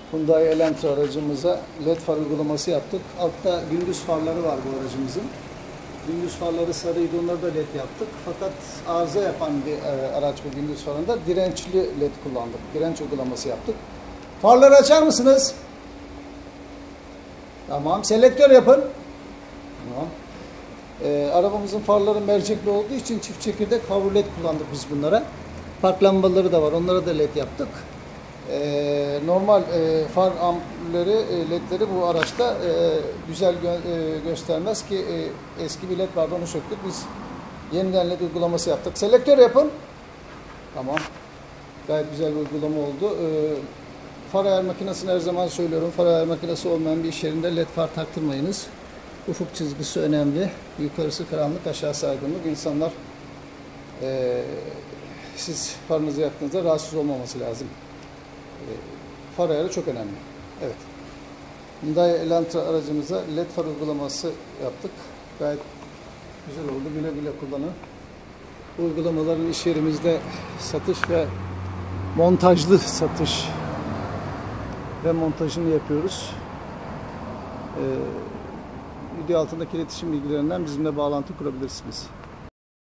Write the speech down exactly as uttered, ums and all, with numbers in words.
Hyundai Elantra aracımıza led far uygulaması yaptık. Altta gündüz farları var bu aracımızın. Gündüz farları sarıydı, onları da led yaptık. Fakat arıza yapan bir e, araç bu gündüz farında. Dirençli led kullandık. Direnç uygulaması yaptık. Farları açar mısınız? Tamam. Selektör yapın. Tamam. E, arabamızın farları mercekli olduğu için çift çekirdek power led kullandık biz bunlara. Park lambaları da var. Onlara da led yaptık. Ee, normal e, far ampulleri, e, ledleri bu araçta e, güzel gö e, göstermez ki e, eski bir led vardı, onu söktük. Biz yeniden led uygulaması yaptık. Selektör yapın. Tamam. Gayet güzel bir uygulama oldu. E, far ayar makinesini her zaman söylüyorum. Far ayar makinesi olmayan bir iş yerinde led far taktırmayınız. Ufuk çizgisi önemli. Yukarısı karanlık, aşağısı aydınlık. İnsanlar e, siz farınızı yaktığınızda rahatsız olmaması lazım. Far ayarı çok önemli. Evet. Hyundai Elantra aracımıza led far uygulaması yaptık. Gayet güzel oldu. Güle güle kullanın. Bu uygulamaların iş yerimizde satış ve montajlı satış ve montajını yapıyoruz. Ee, video altındaki iletişim bilgilerinden bizimle bağlantı kurabilirsiniz.